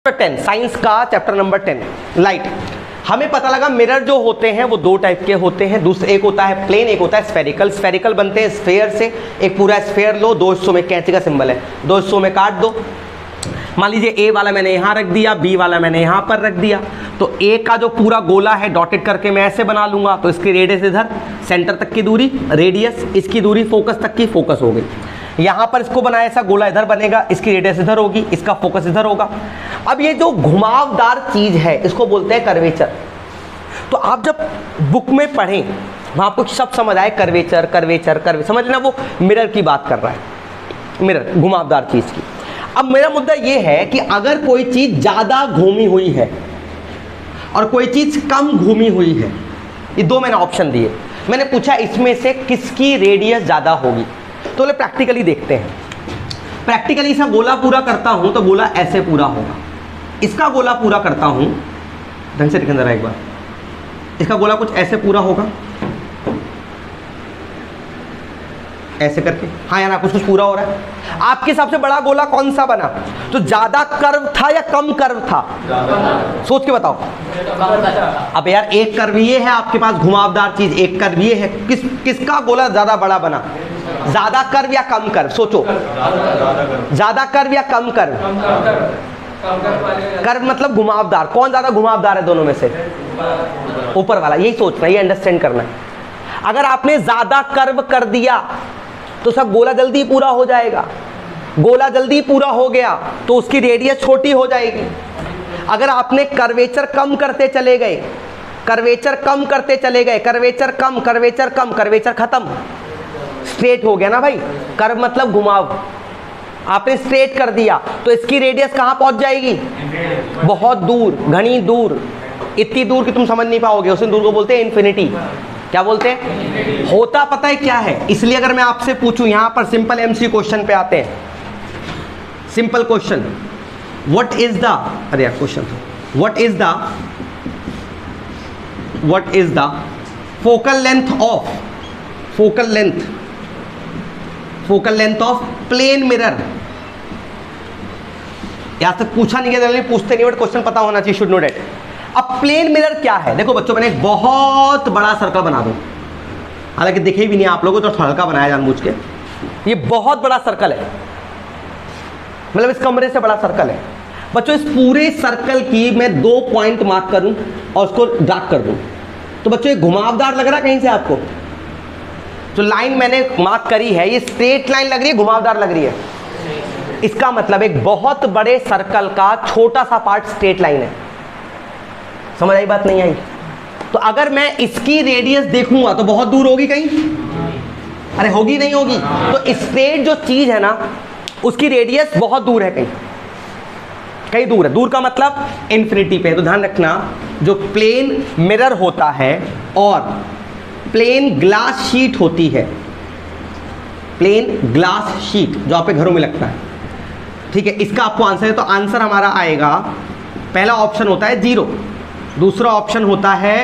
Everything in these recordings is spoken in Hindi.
10 साइंस का चैप्टर नंबर 10 लाइट। हमें पता लगा मिरर जो होते हैं वो दो टाइप के होते हैं। दूसरा एक होता है प्लेन, एक होता है स्फेरिकल। स्फेरिकल बनते हैं स्फेयर से। एक पूरा स्फेयर लो, दो हिस्सों में, कैंची का सिंबल है, दो हिस्सों में काट दो। मान लीजिए ए वाला मैंने यहाँ रख दिया, बी वाला मैंने यहाँ पर रख दिया। तो ए का जो पूरा गोला है डॉटेड करके मैं ऐसे बना लूंगा, तो इसकी रेडियस इधर, सेंटर तक की दूरी रेडियस, इसकी दूरी फोकस तक की फोकस हो गई। यहाँ पर इसको बनाया ऐसा गोला इधर बनेगा, इसकी रेडियस इधर होगी, इसका फोकस इधर होगा। अब ये जो घुमावदार चीज है इसको बोलते हैं कर्वेचर। तो आप जब बुक में पढ़ें वहां आपको शब्द समझ आए कर्वेचर कर्वेचर कर्वे, समझ लेना वो मिरर की बात कर रहा है, मिरर घुमावदार चीज की। अब मेरा मुद्दा ये है कि अगर कोई चीज ज्यादा घूमी हुई है और कोई चीज कम घूमी हुई है, ये दो मैंने ऑप्शन दिए, मैंने पूछा इसमें से किसकी रेडियस ज्यादा होगी। तो बोले प्रैक्टिकली देखते हैं। प्रैक्टिकली इसका गोला पूरा करता हूं तो गोला ऐसे पूरा होगा। इसका गोला पूरा करता हूं, ढंग से दिखा जरा एक बार, इसका गोला कुछ ऐसे पूरा होगा, ऐसे करके। हाँ या ना, कुछ कुछ पूरा हो रहा है। आपके सबसे बड़ा गोला कौन सा बना? तो ज्यादा कर्व था या कम कर्व था? सोच के बताओ। अब यार एक कर्व ये है आपके पास घुमावदार चीज, एक कर्व ये है, किसका गोला ज्यादा बड़ा बना? ज्यादा कर्व या कम कर्व? सोचो, ज्यादा कर्व या कम कर्व? कर्व मतलब घुमावदार। कौन ज्यादा घुमावदार है दोनों में से? ऊपर वाला। यही सोचना, ये अंडरस्टैंड करना है। अगर आपने ज्यादा कर्व कर दिया तो सब गोला जल्दी पूरा हो जाएगा। गोला जल्दी पूरा हो गया तो उसकी रेडियस छोटी हो जाएगी। अगर आपने कर्वेचर कम करते चले गए, कर्वेचर कम करते चले गए, कर्वेचर कम, कर्वेचर कम, कर्वेचर खत्म, स्ट्रेट हो गया ना भाई। कर्व मतलब घुमाव, आपने स्ट्रेट कर दिया तो इसकी रेडियस कहां पहुंच जाएगी? बहुत दूर, घनी दूर, इतनी दूर कि तुम समझ नहीं पाओगे। उस दूर को बोलते हैं इन्फिनिटी। क्या बोलते हैं? होता पता है क्या है? इसलिए अगर मैं आपसे पूछूं, यहां पर सिंपल एमसी क्वेश्चन पे आते हैं। Simple question, what is the, अरे यार question, what is the focal length of plane mirror. यहां तक पूछा नहीं गया, पूछते नहीं, बट क्वेश्चन पता होना चाहिए, शुड नो डेट। अब प्लेन मिरर क्या है? देखो बच्चों, मैंने एक बहुत बड़ा सर्कल बना दूं, हालांकि दिखे भी नहीं आप लोगों को, तो हल्का बनाया जानबूझ के। ये बहुत बड़ा सर्कल है, मतलब इस कमरे से बड़ा सर्कल है। बच्चों, इस पूरे सर्कल की मैं 2 पॉइंट मार्क करूं और उसको डार्क कर दूं, तो बच्चों ये घुमावदार लग रहा है कहीं से आपको? जो लाइन मैंने मार्क करी है ये स्ट्रेट लाइन लग रही है, घुमावदार लग रही है? इसका मतलब एक बहुत बड़े सर्कल का छोटा सा पार्ट स्ट्रेट लाइन है। समझ आई बात? नहीं आई? तो अगर मैं इसकी रेडियस देखूंगा तो बहुत दूर होगी कहीं? अरे होगी नहीं होगी? तो स्ट्रेट जो चीज है ना उसकी रेडियस बहुत दूर है, कहीं दूर है। दूर का मतलब इन्फिनिटी पे। तो ध्यान रखना, जो प्लेन मिरर होता है और प्लेन ग्लास शीट होती है, प्लेन ग्लास शीट जो आपके घरों में लगता है, ठीक है, इसका आपको आंसर है। तो आंसर हमारा आएगा, पहला ऑप्शन होता है 0, दूसरा ऑप्शन होता है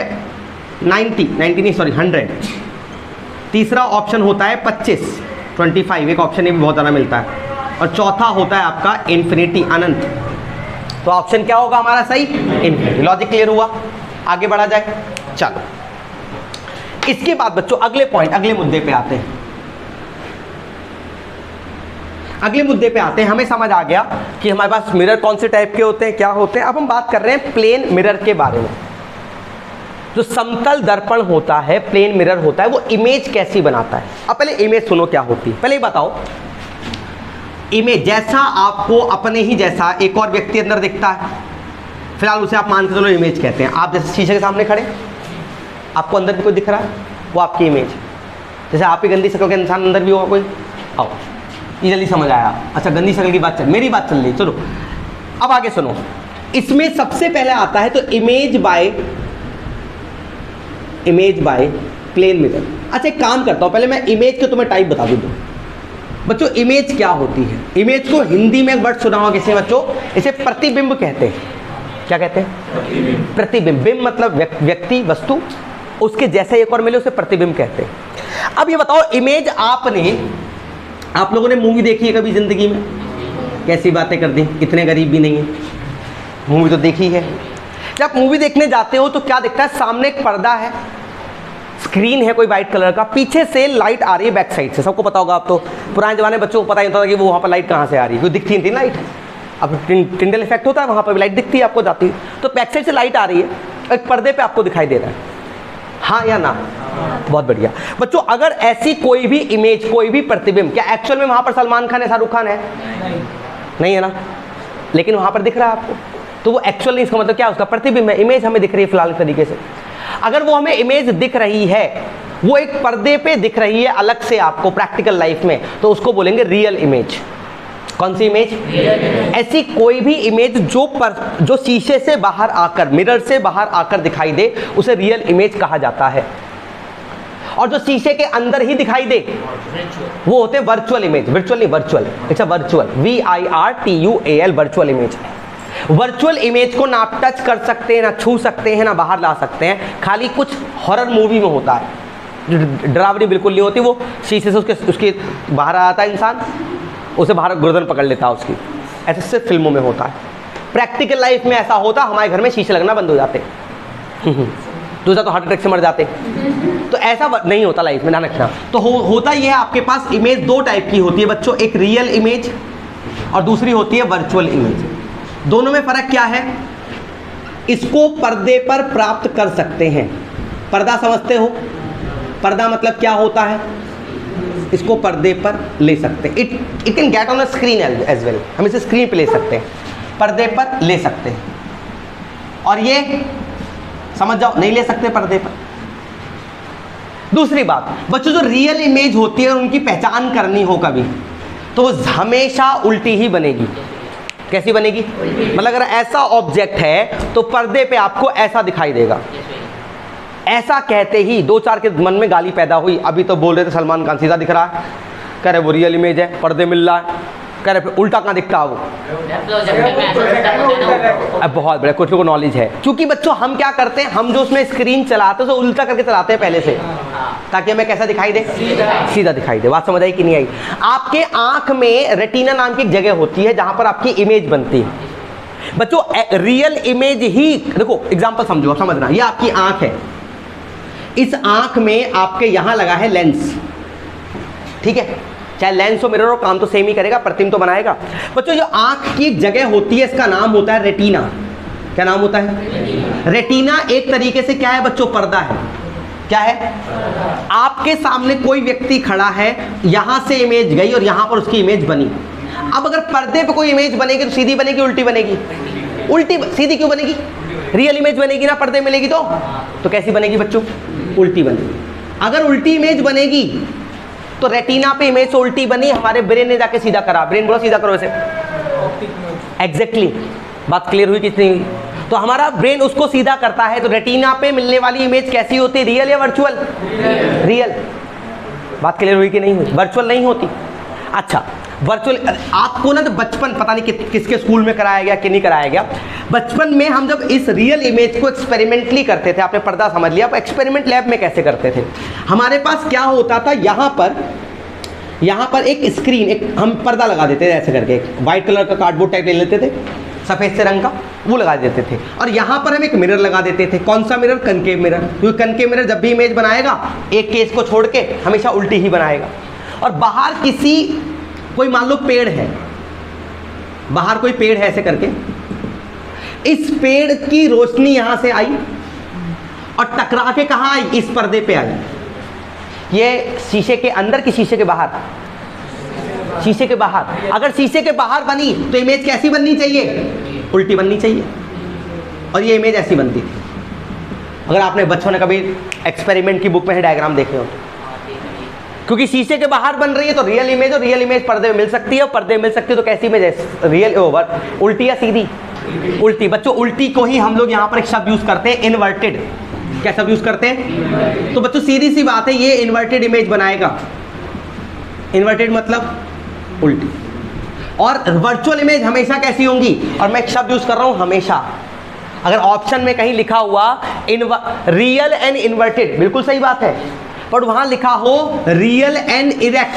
100, तीसरा ऑप्शन होता है 25, एक ऑप्शन ये भी बहुत ज़्यादा मिलता है, और चौथा होता है आपका इन्फिनिटी, अनंत। तो ऑप्शन क्या होगा हमारा सही? इन्फिनिटी। लॉजिक क्लियर हुआ? आगे बढ़ा जाए, चलो। इसके बाद बच्चों अगले पॉइंट, अगले मुद्दे पे आते हैं। अगले मुद्दे पे आते हैं। हमें समझ आ गया कि हमारे पास मिरर कौन से टाइप के होते हैं, क्या होते हैं। अब हम बात कर रहे हैं प्लेन मिरर के बारे में। जो समतल दर्पण होता है, प्लेन मिरर होता है, वो इमेज कैसी बनाता है? अब पहले इमेज सुनो क्या होती है, पहले ही बताओ। इमेज जैसा आपको अपने ही जैसा एक और व्यक्ति अंदर दिखता है, फिलहाल उसे आप मान के चलो इमेज कहते हैं। आप जैसे शीशे के सामने खड़े, आपको अंदर भी कोई दिख रहा है, वो आपकी इमेज। जैसे आप ही गंदी शक्ल के इंसान अंदर भी होगा कोई। आओ, ये जल्दी समझ आया? अच्छा, गंदी शक्ल की बात चल, मेरी बात चल रही, चलो अब आगे सुनो। इसमें सबसे पहले आता है तो इमेज बाय प्लेन मिरर। अच्छा, एक काम करता हूं, पहले मैं इमेज के तुम्हें टाइप बता दूं। बच्चों इमेज क्या होती है? इमेज को हिंदी में एक वर्ड सुना होगा किसी बच्चों, इसे प्रतिबिंब कहते हैं। क्या कहते हैं? प्रतिबिंब। बिंब मतलब व्यक्ति, वस्तु, उसके जैसे एक और मिले उसे प्रतिबिंब कहते हैं। अब ये बताओ, इमेज आप लोगों ने मूवी देखी है कभी जिंदगी में? कैसी बातें कर दी, इतने गरीब भी नहीं है। मूवी तो देखी है। जब मूवी देखने जाते हो तो क्या दिखता है, सामने एक पर्दा है, स्क्रीन है कोई वाइट कलर का, पीछे से लाइट आ रही है बैक साइड से। सबको पता होगा, आप तो पुराने जमाने बच्चों को पता ही होता था कि वो वहाँ पर लाइट कहाँ से आ रही है, कोई दिखती नहीं थी लाइट। अब टिंडल इफेक्ट होता है, वहाँ पर भी लाइट दिखती है आपको जाती है, तो बैक साइड से लाइट आ रही है, एक पर्दे पे आपको दिखाई दे रहा है, हाँ या ना? बहुत बढ़िया बच्चों। अगर ऐसी कोई भी इमेज, कोई भी प्रतिबिंब, क्या एक्चुअल में वहाँ पर सलमान खान है, शाहरुख खान है? नहीं है ना, लेकिन वहाँ पर दिख रहा है आपको, तो वो एक्चुअल नहीं, इसका मतलब क्या, उसका प्रतिबिंब है, इमेज हमें दिख रही है फिलहाल तरीके से। अगर वो हमें इमेज दिख रही है, वो एक पर्दे पे दिख रही है अलग से आपको प्रैक्टिकल लाइफ में, तो उसको बोलेंगे रियल इमेज। कौन सी इमेज? ऐसी कोई भी इमेज जो शीशे से बाहर आकर, मिरर से बाहर आकर दिखाई दे, उसे रियल इमेज कहा जाता है। और जो शीशे के अंदर ही दिखाई दे वो होते हैं वर्चुअल इमेज। वर्चुअल नहीं, वर्चुअल, अच्छा virtual, VIRTUAL, virtual image. Virtual image को ना आप टच कर सकते हैं, ना छू सकते हैं, ना बाहर ला सकते हैं, खाली कुछ हॉरर मूवी में होता है, डरावनी बिल्कुल नहीं होती, वो शीशे से उसके बाहर आता है इंसान, उसे बाहर गर्दन पकड़ लेता है उसकी, ऐसे सिर्फ फिल्मों में होता है। प्रैक्टिकल लाइफ में ऐसा होता, हमारे घर में शीशे लगना बंद हो जाते दूसरा तो हार्ट अटैक से मर जाते, तो ऐसा नहीं होता लाइफ में, ध्यान रखना। तो होता ये है, आपके पास इमेज दो टाइप की होती है बच्चों, एक रियल इमेज और दूसरी होती है वर्चुअल इमेज। दोनों में फर्क क्या है? इसको पर्दे पर प्राप्त कर सकते हैं। पर्दा समझते हो? पर्दा मतलब क्या होता है? इसको पर्दे पर ले सकते हैं। It can get on a screen as well, हम इसे स्क्रीन पे ले सकते हैं, पर्दे पर ले सकते हैं। और ये समझ जाओ, नहीं ले सकते पर्दे पर। दूसरी बात बच्चों, जो रियल इमेज होती है और उनकी पहचान करनी हो कभी, तो वो हमेशा उल्टी ही बनेगी। कैसी बनेगी? मतलब अगर ऐसा ऑब्जेक्ट है तो पर्दे पे आपको ऐसा दिखाई देगा। ऐसा कहते ही दो चार के मन में गाली पैदा हुई। अभी तो बोल रहे थे सलमान खान सीधा दिख रहा है, कह रहे वो रियल इमेज है, पर्दे मिल रहा है, कह रहे उल्टा कहाँ दिखता है वो। अब बहुत बड़े कुछ लोगों को नॉलेज है, क्योंकि बच्चों हम क्या करते हैं, हम जो उसमें स्क्रीन चलाते हैं तो उल्टा करके चलाते हैं पहले से, ताकि हमें कैसा दिखाई दे, सीधा दिखाई दे। बात समझ आई कि नहीं आई? आपके आंख में रेटिना नाम की एक जगह होती है जहां पर आपकी इमेज बनती है बच्चों। रियल इमेज ही, देखो एग्जांपल समझो, समझना, ये आपकी आंख है, इस आंख में आपके यहां लगा है लेंस, ठीक है, चाहे लेंस हो मिरर हो, काम तो सेम ही करेगा, प्रतिबिंब तो बनाएगा। बच्चों जो आंख की जगह होती है इसका नाम होता है रेटिना। क्या नाम होता है? रेटिना एक तरीके से क्या है बच्चों? पर्दा है। क्या है? आपके सामने कोई व्यक्ति खड़ा है, यहां से इमेज गई और यहां पर उसकी इमेज बनी। अब अगर पर्दे पे कोई इमेज बनेगी तो सीधी बनेगी, उल्टी बनेगी? उल्टी। सीधी क्यों बनेगी? रियल इमेज बनेगी ना, पर्दे मिलेगी तो कैसी बनेगी बच्चों? उल्टी बनेगी। अगर उल्टी इमेज बनेगी तो रेटिना पे इमेज उल्टी बनी, हमारे ब्रेन ने जाके सीधा करा। ब्रेन बोला सीधा करो इसे। एग्जैक्टली, बात क्लियर हुई कितनी हुई? तो हमारा ब्रेन उसको सीधा करता है। तो रेटिना पे मिलने वाली इमेज कैसी होती है? रियल या वर्चुअल? रियल। बात क्लियर हुई कि नहीं हुई? वर्चुअल नहीं होती। अच्छा, वर्चुअल आपको ना तो बचपन, पता नहीं किसके स्कूल में कराया गया कि नहीं कराया गया, बचपन में हम जब इस रियल इमेज को एक्सपेरिमेंटली करते थे, आपने पर्दा समझ लिया, आप एक्सपेरिमेंट लैब में कैसे करते थे? हमारे पास क्या होता था, यहाँ पर एक स्क्रीन, एक हम पर्दा लगा देते थे ऐसे करके, एक वाइट कलर का कार्डबोर्ड टाइप ले लेते थे, सफेद से रंग का, वो लगा देते थे। और यहाँ पर हम एक मिरर लगा देते थे। कौन सा मिरर? कनकेव मिरर, क्योंकि कनकेव मिरर जब भी इमेज बनाएगा एक केस को छोड़ के हमेशा उल्टी ही बनाएगा। और बाहर कोई मान लो पेड़ है, बाहर कोई पेड़ है ऐसे करके, इस पेड़ की रोशनी यहां से आई और टकरा के कहां आई? इस पर्दे पे आई। ये शीशे के अंदर कि शीशे के बाहर? शीशे के बाहर। अगर शीशे के बाहर बनी तो इमेज कैसी बननी चाहिए? उल्टी बननी चाहिए। और ये इमेज ऐसी बनती थी। अगर आपने बच्चों ने कभी एक्सपेरिमेंट की बुक में डायग्राम देखे हो, क्योंकि शीशे के बाहर बन रही है तो रियल इमेज, और रियल इमेज पर्दे में मिल सकती है, और पर्दे में मिल सकती है तो कैसी इमेज है? Real over. उल्टी या सीधी? उल्टी। बच्चों उल्टी को ही हम लोग यहाँ पर एक शब्द यूज करते हैं, इन्वर्टेड। क्या शब्द यूज करते हैं? तो बच्चों सीधी सी बात है, ये इन्वर्टेड इमेज बनाएगा। इन्वर्टेड मतलब उल्टी। और वर्चुअल इमेज हमेशा कैसी होंगी? और मैं एक शब्द यूज कर रहा हूं, हमेशा। अगर ऑप्शन में कहीं लिखा हुआ रियल एंड इन्वर्टेड, बिल्कुल सही बात है, पर वहां लिखा हो real and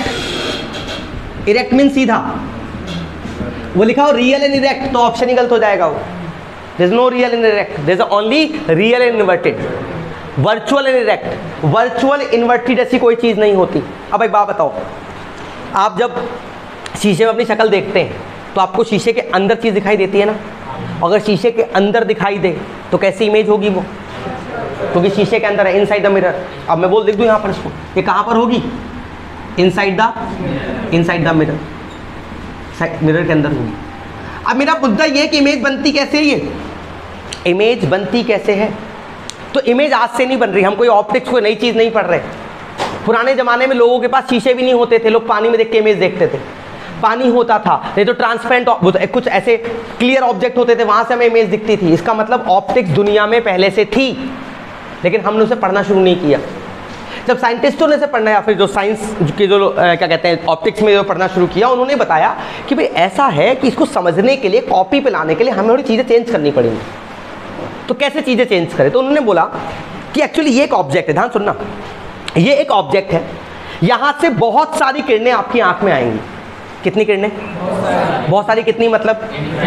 erect, erect mean सीधा, वो लिखा हो रियल एंड इरेक्ट, तो ऑप्शन ही गलत हो जाएगा वो। There is no real and erect, there is only real and inverted, virtual and erect. Virtual inverted ऐसी कोई चीज़ नहीं होती। अब एक बात बताओ, आप जब शीशे में अपनी शक्ल देखते हैं तो आपको शीशे के अंदर चीज़ दिखाई देती है ना, अगर शीशे के अंदर दिखाई दे तो कैसी इमेज होगी वो, क्योंकि शीशे के अंदर है, इनसाइड द मिरर। अब मैं बोल लिख दूँ यहाँ पर इसको, ये कहाँ पर होगी, इनसाइड द मिरर, मिरर के अंदर होगी। अब मेरा मुद्दा ये कि इमेज बनती कैसे है, ये इमेज बनती कैसे है। तो इमेज आज से नहीं बन रही, हम कोई ऑप्टिक्स कोई नई चीज़ नहीं पढ़ रहे। पुराने ज़माने में लोगों के पास शीशे भी नहीं होते थे, लोग पानी में देख के इमेज देखते थे। पानी होता था, नहीं तो ट्रांसपेरेंट कुछ ऐसे क्लियर ऑब्जेक्ट होते थे, वहाँ से हमें इमेज दिखती थी। इसका मतलब ऑप्टिक्स दुनिया में पहले से थी, लेकिन हमने उसे पढ़ना शुरू नहीं किया। जब साइंटिस्टों ने इसे पढ़ना, या फिर जो साइंस के जो क्या कहते हैं ऑप्टिक्स में जो पढ़ना शुरू किया, उन्होंने बताया कि भाई ऐसा है कि इसको समझने के लिए, कॉपी पे लाने के लिए हमें थोड़ी चीज़ें चेंज करनी पड़ेंगी। तो कैसे चीज़ें चेंज करें, तो उन्होंने बोला कि एक्चुअली ये एक ऑब्जेक्ट है, ध्यान सुनना, ये एक ऑब्जेक्ट है, यहाँ से बहुत सारी किरणें आपकी आंख में आएंगी। कितनी किरणें, बहुत सारी, कितनी मतलब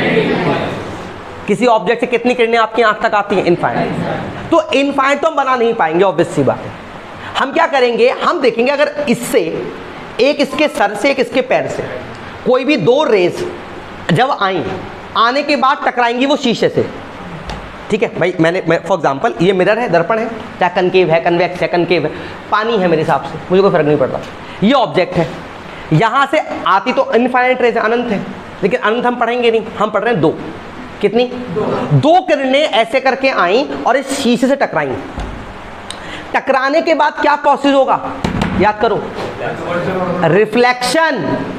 किसी ऑब्जेक्ट से कितनी किरणें आपकी आंख तक आती हैं, इनफाइनाइट। तो इनफाइनाइट तो हम बना नहीं पाएंगे, ऑब्वियस सी बात है। हम क्या करेंगे, हम देखेंगे अगर इससे, एक इसके सर से एक इसके पैर से, कोई भी दो रेस जब आई, आने के बाद टकराएंगी वो शीशे से, ठीक है भाई। मैं फॉर एग्जांपल, ये मिरर है, दर्पण है, चाहे कनकेव है, कन्वेक्स है, कनकेव है, पानी है, मेरे हिसाब से मुझे कोई फर्क नहीं पड़ता। ये ऑब्जेक्ट है, यहाँ से आती तो इनफाइनाइट रेस, अनंत है, लेकिन अनंत हम पढ़ेंगे नहीं, हम पढ़ रहे हैं दो। कितनी, दो किरणें ऐसे करके आई और इस शीशे से टकराई। टकराने के बाद क्या प्रोसेस होगा, याद करो, रिफ्लेक्शन।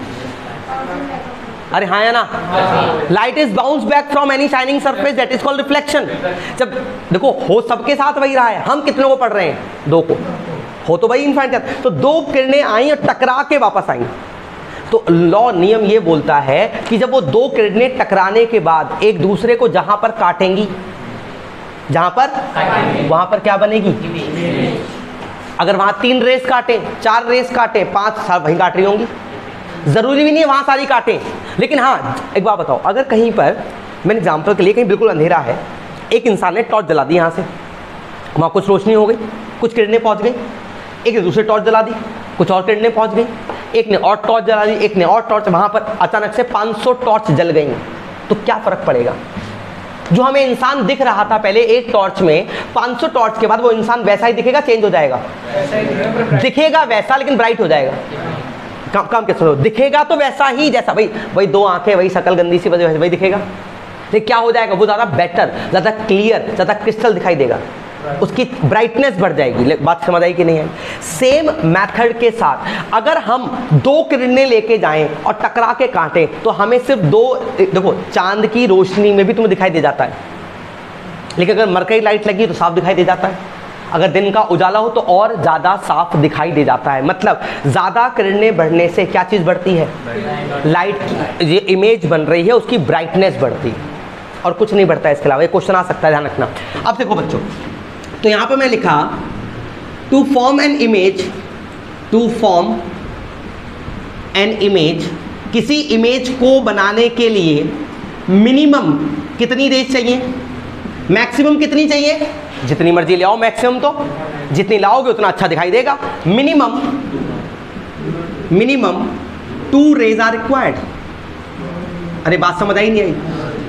अरे हाँ या ना, light is bounce back from any shining surface, that is called reflection. जब देखो, हो सबके साथ वही रहा है, हम कितनों को पढ़ रहे हैं, दो को, हो तो भाई इनफाइनाइट। तो दो किरणें आई और टकरा के वापस आई। तो लॉ, नियम ये बोलता है कि जब वो दो किरणें टकराने के बाद एक दूसरे को जहां पर काटेंगी, जहां पर, वहां पर क्या बनेगी। अगर वहां 3 रेस काटे, 4 रेस काटे, 5 वहीं काट रही होंगी, जरूरी भी नहीं है वहां सारी काटें। लेकिन हाँ, एक बात बताओ, अगर कहीं पर, मैंने एग्जाम्पल के लिए, कहीं बिल्कुल अंधेरा है, एक इंसान ने टॉर्च जला दी, यहाँ से वहाँ कुछ रोशनी हो गई, कुछ किरणें पहुँच गई, एक ने दूसरी टॉर्च जला दी, कुछ और किरणें पहुँच गई, एक ने और टॉर्च जला दी, एक ने और टॉर्च, वहाँ पर अचानक से 500 टॉर्च जल गई। तो क्या फ़र्क पड़ेगा, जो हमें इंसान दिख रहा था पहले एक टॉर्च में, 500 टॉर्च के बाद वो इंसान वैसा ही दिखेगा, चेंज हो जाएगा, दिखेगा वैसा लेकिन ब्राइट हो जाएगा। काम कैसे हो, दिखेगा तो वैसा ही जैसा, भाई 2 आंखें, वही शक्ल गंदी सी वही दिखेगा, लेकिन क्या हो जाएगा, वो ज़्यादा बेटर, ज़्यादा क्लियर, ज़्यादा क्रिस्टल दिखाई देगा, उसकी ब्राइटनेस बढ़ जाएगी। बात समझ आई कि नहीं है। सेम मेथड के साथ अगर हम 2 किरणें लेके जाएं और टकरा के काटें, तो हमें सिर्फ 2, देखो चांद की रोशनी में भी तुम्हें दिखाई दे जाता है, लेकिन अगर मरकरी लाइट लगी तो साफ दिखाई दे जाता है, अगर दिन का उजाला हो तो और ज़्यादा साफ दिखाई दे जाता है। मतलब ज़्यादा किरणें बढ़ने से क्या चीज़ बढ़ती है, लाइट की ये इमेज बन रही है उसकी ब्राइटनेस बढ़ती है, और कुछ नहीं बढ़ता है इसके अलावा। ये क्वेश्चन आ सकता है, ध्यान रखना। अब देखो बच्चों, तो यहाँ पे मैं लिखा टू फॉर्म एन इमेज, किसी इमेज को बनाने के लिए मिनिमम कितनी रेज चाहिए, मैक्सिमम कितनी चाहिए, जितनी मर्जी ले आओ, मैक्सिमम तो जितनी लाओगे उतना अच्छा दिखाई देगा। Minimum 2 rays are required. अरे बात समझ आई नहीं आई,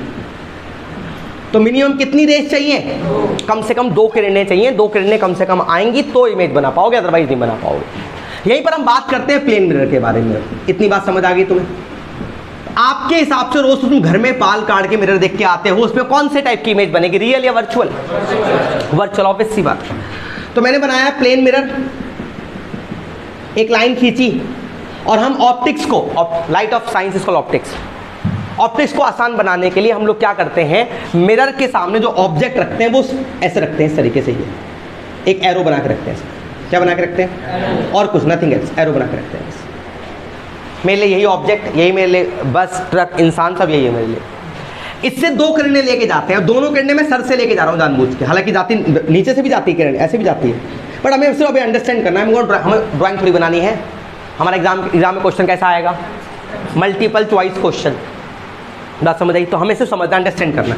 तो मिनिमम कितनी रेज चाहिए, कम से कम 2 किरणें चाहिए, 2 किरणें कम से कम आएंगी तो इमेज बना पाओगे, अदरवाइज नहीं बना पाओगे। यहीं पर हम बात करते हैं प्लेन मिरर के बारे में। इतनी बात समझ आ गई तुम्हें। आपके हिसाब से रोज तुम घर में बाल काट के मिरर देख के आते हो, उसमें कौन से टाइप की इमेज बनेगी, रियल या वर्चुअल, वर्चुअल, ऑब्वियस सी बात। तो मैंने बनाया प्लेन मिरर, एक लाइन खींची, और हम ऑप्टिक्स को, light of science is called optics, optics को आसान बनाने के लिए हम लोग क्या करते हैं, मिरर के सामने जो ऑब्जेक्ट रखते हैं वो ऐसे रखते हैं, इस तरीके से, ये एक एरो बना के रखते हैं। क्या बना के रखते हैं, और कुछ नथिंग एल्स, एरो बना के रखते हैं। मेरे लिए यही ऑब्जेक्ट, यही मेरे लिए बस, ट्रक, इंसान, सब यही है मेरे लिए। इससे 2 किरणें लेके जाते हैं, दोनों किरणें मैं सर से लेके जा रहा हूँ जानबूझ के, हालांकि जाती नीचे से भी जाती है किरण, ऐसे भी जाती है, बट हमें सिर्फ अभी अंडरस्टैंड करना है। हमें ड्राइंग थोड़ी बनानी है। हमारा एग्जाम में क्वेश्चन कैसा आएगा, मल्टीपल चॉइस क्वेश्चन, बात समझ आई। तो हमें सिर्फ समझना, अंडरस्टैंड करना।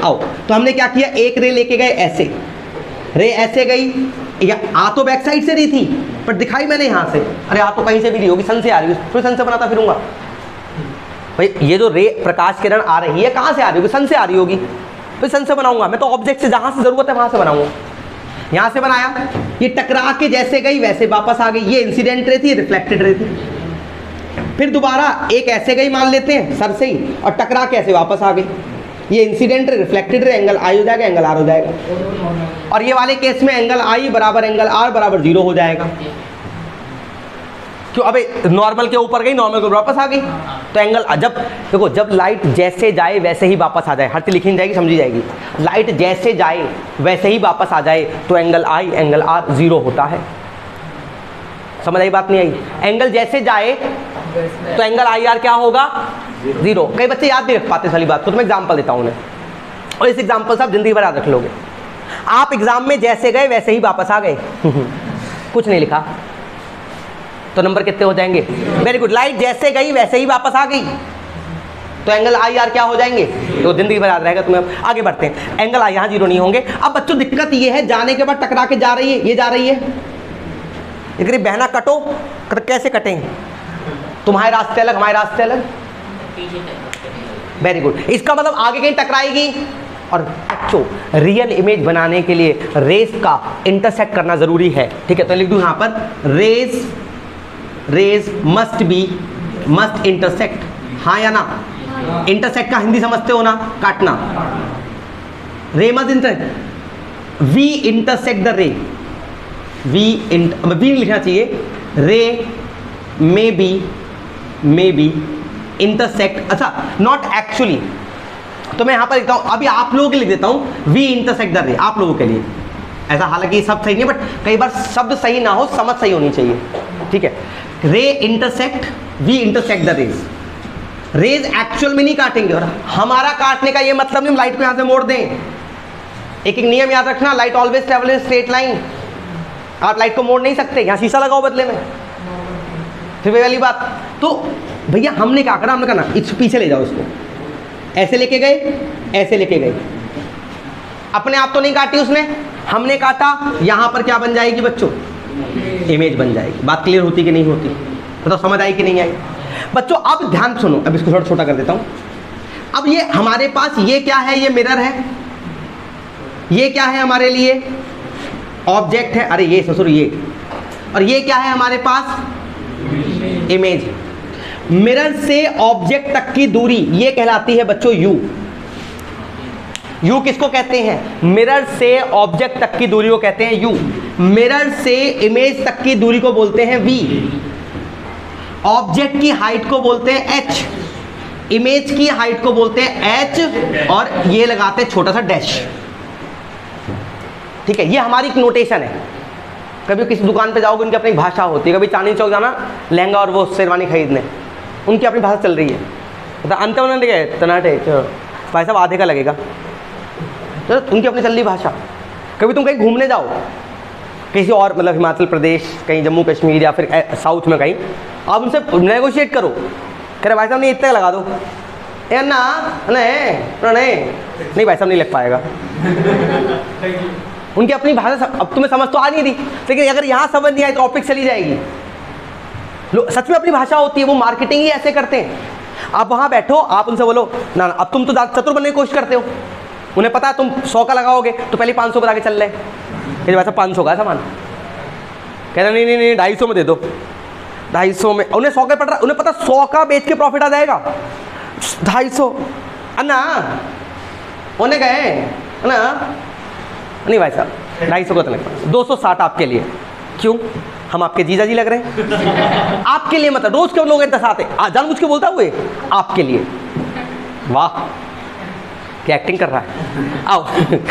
आओ, तो हमने क्या किया, एक रे लेके गए ऐसे, रे ऐसे गई, या आ तो बैक साइड से रही थी पर दिखाई मैंने यहाँ से, अरे आ तो कहीं से भी नहीं होगी, सन से आ रही है, फिर सन से बनाता फिरूंगा। भाई ये जो रे प्रकाश किरण आ रही है कहाँ से आ रही होगी, सन से आ रही होगी, फिर सन से बनाऊंगा। मैं तो ऑब्जेक्ट से जहाँ से ज़रूरत है वहाँ से बनाऊंगा। यहाँ से बनाया, ये टकरा के जैसे गई वैसे वापस आ गई, ये इंसिडेंट रे थी, रिफ्लेक्टेड रे थी। फिर दोबारा एक ऐसे गई मान लेते हैं सर से ही, और टकरा के ऐसे वापस आ गई, ये incident ray, reflected ray, angle आई हो जाएगा, एंगल आर हो जाएगा। और ये वाले केस में एंगल आई बराबर एंगल आर बराबर 0 हो जाएगा। क्यों, अबे नॉर्मल के ऊपर गई, नॉर्मल के ऊपर वापस आ गई, तो एंगल जब देखो, जब लाइट जैसे जाए वैसे ही वापस आ जाए, हर चीज लिखी नहीं जाएगी, समझी जाएगी। लाइट जैसे जाए वैसे ही वापस आ जाए तो एंगल आई एंगल आर 0 होता है। समझ आई बात, नहीं आई? एंगल जैसे जाए तो एंगल आई आर क्या होगा, 0। कई बच्चे याद नहीं रख पाते सारी बात को, तो मैं एग्जाम्पल देता हूँ उन्हें, और इस एग्जाम्पल से आप जिंदगी भर याद रख लोगे। आप एग्जाम में जैसे गए वैसे ही वापस आ गए कुछ नहीं लिखा, तो नंबर कितने हो जाएंगे? Very good. लाइट जैसे गई वैसे ही वापस आ गई तो एंगल आई आर क्या हो जाएंगे, तो जिंदगी भर याद रहेगा तुम्हें। आगे बढ़ते हैं, एंगल आई यहाँ 0 नहीं होंगे। अब बच्चों दिक्कत ये है, जाने के बाद टकरा के जा रही है, ये जा रही है, अगर बहना कटो कैसे कटेंगे, तुम्हारे रास्ते अलग हमारे रास्ते अलग। वेरी गुड, इसका मतलब आगे कहीं टकराएगी। और बच्चों रियल इमेज बनाने के लिए रेस का इंटरसेक्ट करना जरूरी है, ठीक है? तो लिख दूं यहाँ पर, रेस मस्ट इंटरसेक्ट, हाँ या ना? इंटरसेक्ट का हिंदी समझते हो ना, काटना। Ray must intersect, we intersect the ray, we लिखना चाहिए, रे मे बी इंटरसेक्ट, अच्छा नॉट एक्चुअली, तो मैं यहां पर लिखता हूं, अभी आप लोगों के लिए लिख देता हूं, वी इंटरसेक्ट द रे, आप लोगों के लिए। ऐसा हालांकि सब सही नहीं, बट कई बार शब्द सही ना हो, समझ सही होनी चाहिए, ठीक है? Ray intersect, we intersect the rays. Rays actual में नहीं काटेंगे, और हमारा काटने का ये मतलब नहीं हम लाइट को यहां से मोड़ दें। एक एक नियम याद रखना, light always travel in straight line, आप लाइट को मोड़ नहीं सकते, यहां शीशा लगाओ बदले में, फिर वही वाली बात। तो भैया हमने क्या करा, हमने कहा ना इस पीछे ले जाओ, इसको ऐसे लेके गए, ऐसे लेके गए, अपने आप तो नहीं काटी उसने, हमने काटा, यहां पर क्या बन जाएगी बच्चों, इमेज बन जाएगी। बात क्लियर होती कि नहीं होती, बताओ समझ आई कि नहीं आई? बच्चों अब ध्यान सुनो, अब इसको थोड़ा छोटा कर देता हूं। अब ये हमारे पास ये क्या है, ये मिरर है, ये क्या है हमारे लिए, ऑब्जेक्ट है, अरे ये ससुर ये, और ये क्या है हमारे पास, इमेज। मिरर से ऑब्जेक्ट तक की दूरी ये कहलाती है बच्चों यू। यू किसको कहते हैं, मिरर से ऑब्जेक्ट तक की दूरी को कहते हैं यू। मिरर से इमेज तक की दूरी को बोलते हैं वी। ऑब्जेक्ट की हाइट को बोलते हैं एच, इमेज की हाइट को बोलते हैं एच, और ये लगाते हैं छोटा सा डैश, ठीक है? ये हमारी एक नोटेशन है। कभी किसी दुकान पे जाओगे, उनकी अपनी भाषा होती है। कभी चांदनी चौक जाना लहंगा और वो शेरवानी खरीदने, उनकी अपनी भाषा चल रही है, तो अंत में उन्होंने गए तनाटे भाई साहब आधे का लगेगा, तो उनकी अपनी चल रही भाषा। कभी तुम कहीं घूमने जाओ, किसी और मतलब हिमाचल प्रदेश, कहीं जम्मू कश्मीर या फिर साउथ में कहीं, आप उनसे नेगोशिएट करो, कह रहे भाई साहब नहीं इतना लगा दो, ए ना नहीं भाई साहब नहीं लग पाएगा। उनकी अपनी भाषा, अब तुम्हें समझ तो आ नहीं रही, लेकिन अगर यहाँ समझ नहीं आई तो टॉपिक चली जाएगी। सच में अपनी भाषा होती है, वो मार्केटिंग ही ऐसे करते हैं। आप वहाँ बैठो, आप उनसे बोलो ना अब तुम तो चतुर बनने की कोशिश करते हो, उन्हें पता है तुम 100 का लगाओगे तो पहले 500 बता के चल रहे, कहते वैसा 500 का सामान, कहते नहीं 250 में दे दो, 250 में, उन्हें 100 का पड़ रहा, उन्हें पता 100 का बेच के प्रॉफिट आ जाएगा, 250 अन्ना उन्हें गए ना, नहीं भाई साहब 250 का तो लगता, 260 आपके लिए। क्यों, हम आपके जीजा जी लग रहे हैं? आपके लिए मतलब रोज क्यों लोग इतना आते, जानबूझ के बोलता हुए आपके लिए। वाह क्या एक्टिंग कर रहा है। आओ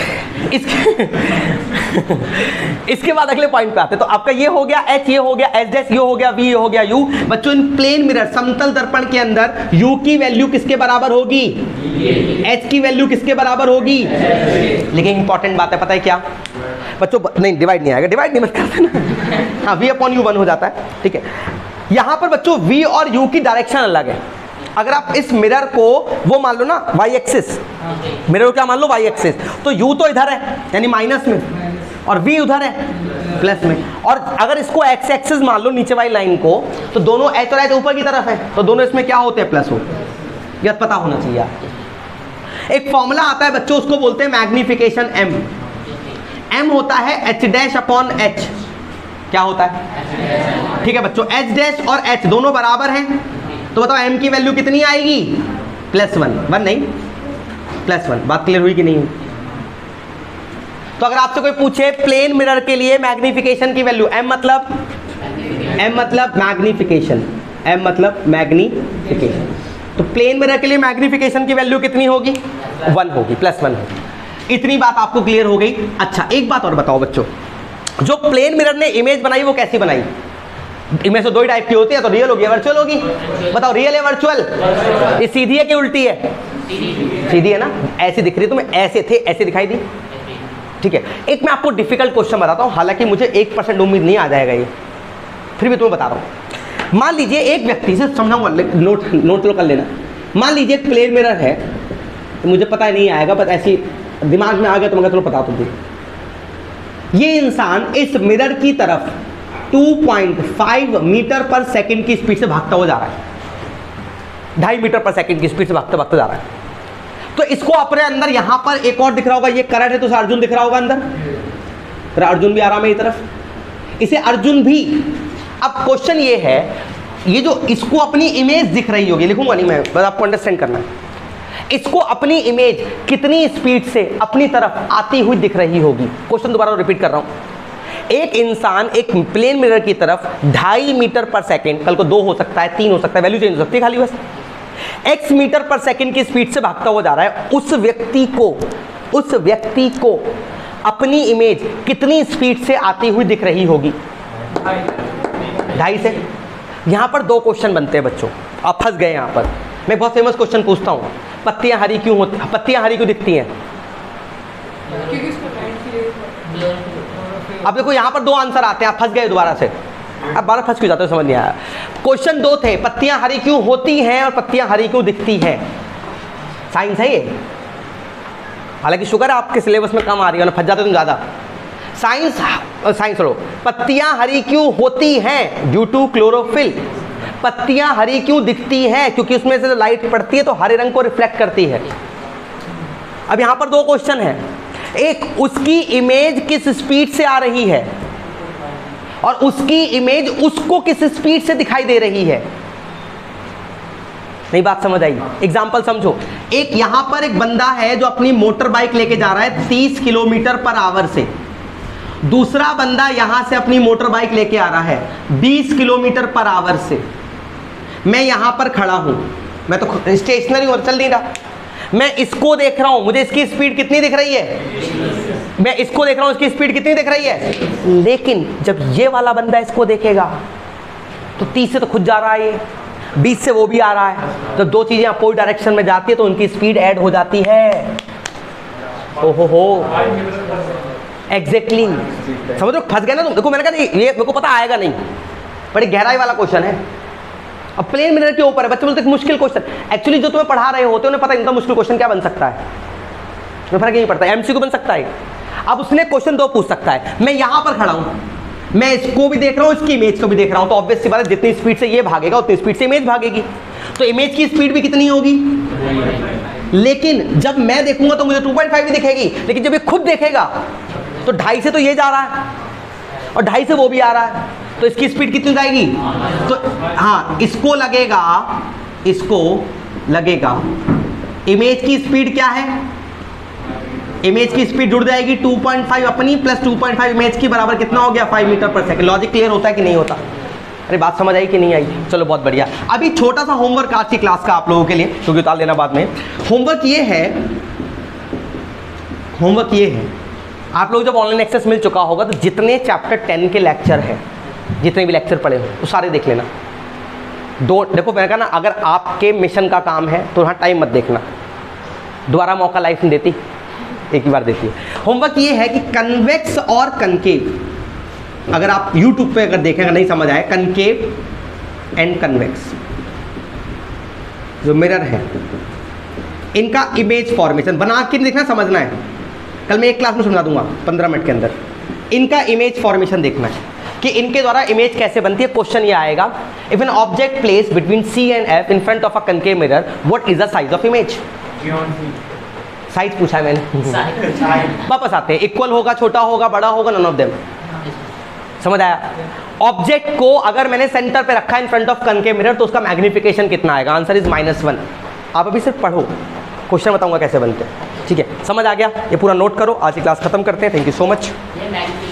इसके बाद अगले पॉइंट पे आते हैं। तो आपका ये हो गया एच, ये हो गया एच डैश, ये हो गया वी, ये हो गया यू। बच्चों इन प्लेन मिरर समतल दर्पण के अंदर यू की वैल्यू किसके बराबर होगी, एच की वैल्यू किसके बराबर होगी। लेकिन इंपॉर्टेंट बात है, पता है क्या बच्चों, नहीं डिवाइड नहीं आएगा, डिवाइड नहीं मत करते ना, हाँ वी अपॉन यू 1 हो जाता है, ठीक है। यहां पर बच्चों वी और यू की डायरेक्शन अलग है। अगर आप इस मिरर को वो मान लो ना वाई एक्सिस, मिरर को क्या मान लो वाई एक्सिस, तो यू तो इधर है यानी माइनस में और वी उधर है प्लस में, और अगर इसको एक्स एक्सिस मान लो नीचे वाली लाइन को, तो दोनों एच और एच ऊपर की तरफ है, तो दोनों इसमें क्या होते हैं, प्लस हो। यह पता होना चाहिए आपको। एक फॉर्मूला आता है बच्चों, उसको बोलते हैं मैग्निफिकेशन एम। एम होता है एच डैश अपॉन एच। क्या होता है, ठीक है बच्चों, एच डैश और एच दोनों बराबर हैं, तो बताओ एम की वैल्यू कितनी आएगी, +1, 1 नहीं +1। बात क्लियर हुई कि नहीं हुई? तो अगर आपसे कोई पूछे प्लेन मिरर के लिए मैग्निफिकेशन की वैल्यू, एम मतलब मैग्निफिकेशन, एम मतलब मैग्निफिकेशन, तो प्लेन मिरर के लिए मैग्निफिकेशन की वैल्यू कितनी होगी, 1 होगी, +1 होगी। इतनी बात आपको क्लियर हो गई। अच्छा एक बात और बताओ बच्चों, जो प्लेन मिरर ने इमेज बनाई वो कैसी बनाई? इमेज तो दो ही टाइप की होती है, तो रियल होगी या वर्चुअल होगी? बताओ रियल है वर्चुअल? ये सीधी है कि उल्टी है? सीधी है ना, ऐसी दिख रही है तुम्हें, ऐसे थे ऐसे दिखाई दी, ठीक है। एक मैं आपको डिफिकल्ट क्वेश्चन बताता हूँ, हालांकि मुझे 1% उम्मीद नहीं आ जाएगा ये, फिर भी तुम्हें बता रहा हूँ। मान लीजिए एक व्यक्ति से समझाऊंगा, नोट लो कर लेना। मान लीजिए एक प्लेन मिरर है, तो मुझे पता नहीं आएगा, बस ऐसी दिमाग में आ गया तो मैं तुम्हें बता दूँ। ये इंसान इस मिरर की तरफ 2.5 मीटर पर सेकंड की स्पीड से भागता हुआ जा रहा है, 2.5 मीटर पर सेकंड की स्पीड से भागता भागता जा रहा है। तो इसको अपने अंदर यहां पर एक और दिख रहा होगा, ये करंट है तो उसे अर्जुन दिख रहा होगा अंदर, फिर अर्जुन भी आ रहा है मेरी तरफ, इसे अर्जुन भी। अब क्वेश्चन ये है, ये जो इसको अपनी इमेज दिख रही होगी, लिखूंगा नहीं मैं, बस आपको अंडरस्टैंड करना है, इसको अपनी इमेज कितनी स्पीड से अपनी तरफ आती हुई दिख रही होगी। क्वेश्चन दोबारा रिपीट कर रहा हूं। एक इंसान एक प्लेन मिरर की तरफ 2.5 मीटर पर सेकंड, कल को 2 हो सकता है 3 हो सकता है, वैल्यू चेंज हो सकती है खाली बस, x मीटर पर सेकंड की स्पीड से भागता हुआ जा रहा है। उस व्यक्ति को अपनी इमेज कितनी स्पीड से आती हुई दिख रही होगी? 2.5 से। यहां पर 2 क्वेश्चन बनते हैं बच्चों, आप फंस गए यहां पर। मैं बहुत फेमस क्वेश्चन पूछता हूं, पत्तियां हरी क्यों होती, पत्तियां हरी क्यों दिखती हैं? अब देखो यहां पर 2 आंसर आते हैं, आप फंस गए दोबारा से, अब 12 फंस क्यों जाते हो समझ नहीं आया। क्वेश्चन 2 थे, पत्तियां हरी क्यों होती हैं और पत्तियां हरी क्यों दिखती हैं। साइंस है ये, हालांकि शुक्र है आपके सिलेबस में कम आ रही है, फंस जाते तुम ज्यादा। साइंस लो, पत्तियां हरी क्यों होती हैं? Due to chlorophyll. पत्तियां हरी क्यों दिखती हैं? क्योंकि उसमें से लाइट पड़ती है तो हरे रंग को रिफ्लेक्ट करती है। अब यहां पर 2 क्वेश्चन है, एक उसकी इमेज किस स्पीड से आ रही है और उसकी इमेज उसको किस स्पीड से दिखाई दे रही है। नहीं बात समझ आई? एग्जांपल समझो, एक यहां पर एक बंदा है जो अपनी मोटर बाइक लेके जा रहा है 30 किलोमीटर पर आवर से, दूसरा बंदा यहां से अपनी मोटर बाइक लेके आ रहा है 20 किलोमीटर पर आवर से। मैं यहां पर खड़ा हूं, मैं तो स्टेशनरी और चल नहीं रहा, मैं इसको देख रहा हूं, मुझे इसकी स्पीड कितनी दिख रही है? मैं इसको देख रहा हूं, इसकी स्पीड कितनी दिख रही है? लेकिन जब ये वाला बंदा इसको देखेगा तो 30 से तो खुद जा रहा है, ये 20 से वो भी आ रहा है, तो 2 चीजें अपोजिट डायरेक्शन में जाती है तो उनकी स्पीड ऐड हो जाती है। ओहो एग्जैक्टली, समझ लो फंस गए ना तुम। देखो मैंने कहा ये मेरे को पता आएगा नहीं, बड़ी गहराई वाला क्वेश्चन है। अब प्लेन मिरर के ऊपर है, बच्चे बोलते हैं मुश्किल क्वेश्चन, एक्चुअली जो तुम्हें पढ़ा रहे होते हैं उन्हें पता इनका मुश्किल क्वेश्चन क्या बन सकता है, तुम्हें फर्क नहीं पड़ता, एमसीक्यू बन सकता है। अब उसने क्वेश्चन 2 पूछ सकता है, मैं यहां पर खड़ा हूं, मैं इसको भी देख रहा हूं, इसकी इमेज को भी देख रहा हूं, तो ऑब्वियस सी बात है जितनी स्पीड से ये भागेगा उतनी स्पीड से इमेज भागेगी, तो इमेज की स्पीड भी कितनी होगी? लेकिन जब मैं देखूंगा तो मुझे 2.5 भी दिखेगी, लेकिन जब ये खुद देखेगा तो 2.5 से तो ये जा रहा है और 2.5 से वो भी आ रहा है, तो इसकी स्पीड कितनी जाएगी? तो हाँ, इसको लगेगा इमेज की स्पीड क्या है? इमेज की स्पीड जुड़ जाएगी 2.5 अपनी प्लस 2.5 इमेज की, बराबर कितना हो गया? 5 मीटर पर सेकंड। लॉजिक क्लियर होता है कि नहीं होता? अरे बात समझ आई कि नहीं आई? चलो बहुत बढ़िया। अभी छोटा सा होमवर्क आज की क्लास का आप लोगों के लिए, क्योंकि उतार लेना बाद में। होमवर्क ये है, आप लोग जब ऑनलाइन एक्सेस मिल चुका होगा तो जितने चैप्टर 10 के लेक्चर हैं, जितने भी लेक्चर पढ़े हो वो सारे देख लेना। देखो मैंने कहा ना, अगर आपके मिशन का काम है तो वहाँ टाइम मत देखना, दोबारा मौका लाइफ नहीं देती, एक ही बार देती है। होमवर्क ये है कि कन्वेक्स और कनकेव, अगर आप YouTube पे अगर देखें, अगर नहीं समझ आए, कनकेव एंड कन्वेक्स, जो मिरर है इनका इमेज फॉर्मेशन बना के नहीं देखना, समझना है, कल मैं एक क्लास में समझा दूंगा 15 मिनट के अंदर। इनका इमेज फॉर्मेशन देखना है कि इनके द्वारा इमेज कैसे बनती है। क्वेश्चन ये आएगा, if an object place between C and F in front of a concave mirror, what is the size of image? Size पूछा है मैंने। वापस आते हैं, इक्वल होगा, छोटा होगा, बड़ा होगा, नन ऑफ देम। समझ आया? ऑब्जेक्ट को अगर मैंने सेंटर पे रखा है in front of concave mirror तो उसका मैग्निफिकेशन कितना आएगा? Answer is -1। आप अभी सिर्फ पढ़ो, क्वेश्चन बताऊंगा कैसे बनते हैं। ठीक है, समझ आ गया? ये पूरा नोट करो। आज की क्लास खत्म करते हैं। Thank you so much.